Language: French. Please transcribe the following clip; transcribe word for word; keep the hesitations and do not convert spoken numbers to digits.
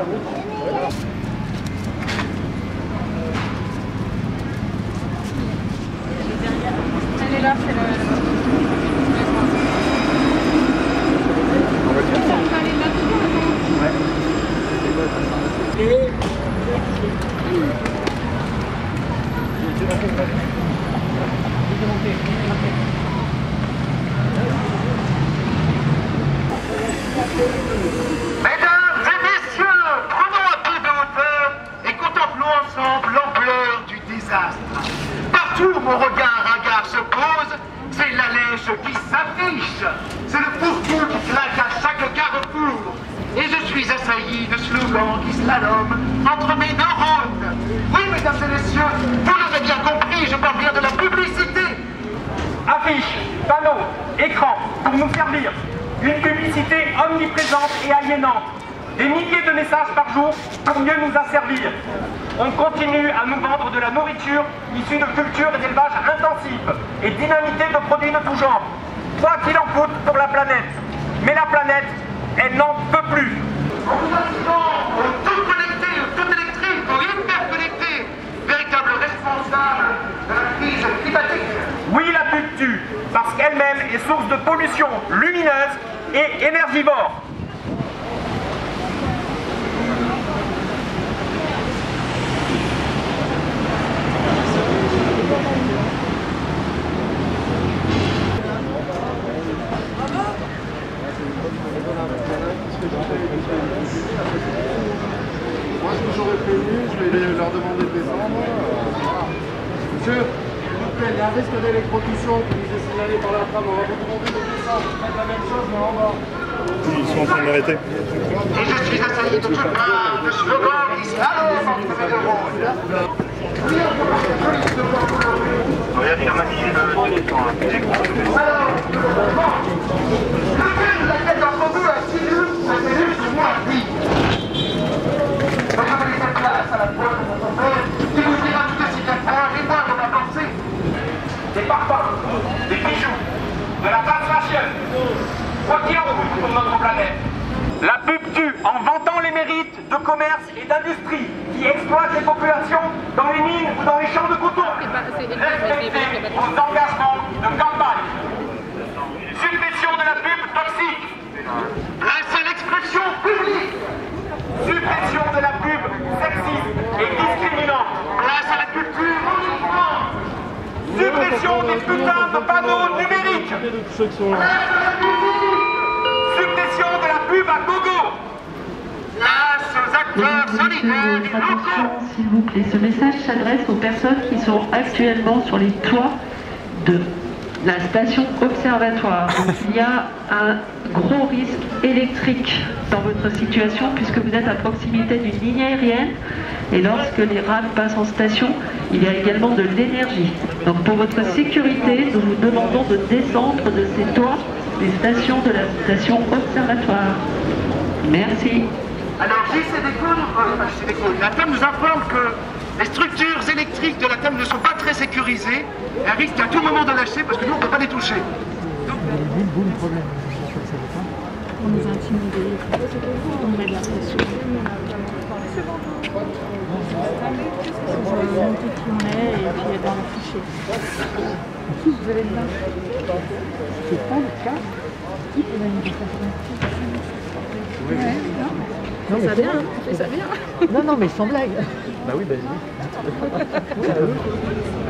Elle est là, c'est là. Mesdames et messieurs, prenons un peu de hauteur et contemplons ensemble l'ampleur du désastre. Partout où mon regard hagard se pose, c'est la lèche qui s'affiche. C'est le fourre-tout qui claque à chaque carrefour. Et je suis assailli de slogans qui slaloment entre mes neurones. Oui, mesdames et messieurs, vous l'avez bien compris, je parle bien de la publicité. Affiches, panneaux, écrans, pour nous servir. Une publicité omniprésente et aliénante. Des milliers de messages par jour pour mieux nous asservir. On continue à nous vendre de la nourriture issue de cultures et d'élevages intensifs et dynamitée de produits de tout genre. Quoi qu'il en coûte pour la planète. Mais la planète, elle n'en peut plus. En vous imaginant au tout connecté, au tout électrique, au hyper connecté, véritable responsable de la crise climatique. Oui, la pub tue, parce qu'elle-même est source de pollution lumineuse et énergivore. Moi, ce que j'aurais prévu, je vais leur demander de descendre. Monsieur, s'il vous plaît, il y a un risque d'électrocution qui nous est signalé par la trame. On va vous demander de descendre. Faites la même chose, mais en bas. Ils sont en train de l'arrêter. Et je suis assailli de toutes parts de slogans qui slaloment entre mes neurones. Oui, affirmatif, le temps est temps. Alors, bon, lequel laquelle d'entre vous a signé sa cellule sur moi? Oui. Je vais laisser place à la voix de mon père qui vous dira tout aussi bien fort et moi de ma pensée. Des parfums, des bijoux, de la fast fashion. Quoi qu'il en coûte pour notre planète. La pub tue en vantant les mérites de commerce et d'industrie qui exploitent les populations dans les mines ou dans les champs de coton. Respectez vos engagements de campagne. Suppression de la pub toxique. Place à l'expression publique. Suppression de la pub sexiste et discriminante. Place à la culture mouvement. Suppression des putains de panneaux numériques. Suppression de la pub à gogo. Place aux acteurs solidaires et locaux. S'il vous plaît, ce message s'adresse aux personnes qui sont actuellement sur les toits de la station observatoire. Donc, il y a un gros risque électrique dans votre situation puisque vous êtes à proximité d'une ligne aérienne et lorsque les rames passent en station, il y a également de l'énergie. Donc pour votre sécurité, nous vous demandons de descendre de ces toits des stations de la station observatoire. Merci. Alors J C Déco, enfin J C Déco, la T A M nous informe que les structures électriques de la T A M ne sont pas très sécurisées. Elles risquent à tout moment de lâcher parce que nous on ne peut pas les toucher. On nous a intimidés, on met de la pression. On va monter qui on est et puis être dans le fichier. Vous allez dedans. C'est pas le cas. Qui peut donner des façons? Ouais, non. Non, mais ça bien, on fait ça bien. Non, non, mais sans blague. Bah oui, bah oui.